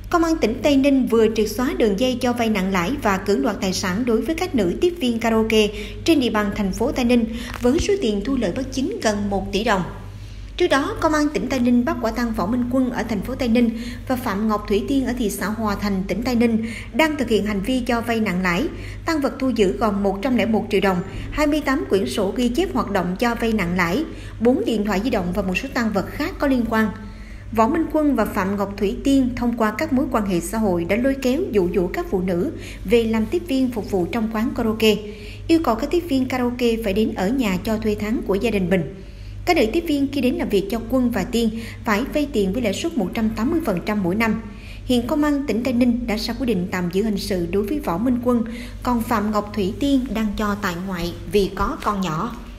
Công an tỉnh Tây Ninh vừa triệt xóa đường dây cho vay nặng lãi và cưỡng đoạt tài sản đối với các nữ tiếp viên karaoke trên địa bàn thành phố Tây Ninh với số tiền thu lợi bất chính gần 1 tỷ đồng. Trước đó, Công an tỉnh Tây Ninh bắt quả tang Võ Minh Quân ở thành phố Tây Ninh và Phạm Ngọc Thủy Tiên ở thị xã Hòa Thành, tỉnh Tây Ninh đang thực hiện hành vi cho vay nặng lãi. Tang vật thu giữ gồm 101 triệu đồng, 28 quyển sổ ghi chép hoạt động cho vay nặng lãi, 4 điện thoại di động và một số tang vật khác có liên quan. Võ Minh Quân và Phạm Ngọc Thủy Tiên thông qua các mối quan hệ xã hội đã lôi kéo dụ dỗ các phụ nữ về làm tiếp viên phục vụ trong quán karaoke, yêu cầu các tiếp viên karaoke phải đến ở nhà cho thuê tháng của gia đình mình. Các nữ tiếp viên khi đến làm việc cho Quân và Tiên phải vay tiền với lãi suất 180% mỗi năm. Hiện Công an tỉnh Tây Ninh đã ra quyết định tạm giữ hình sự đối với Võ Minh Quân, còn Phạm Ngọc Thủy Tiên đang cho tại ngoại vì có con nhỏ.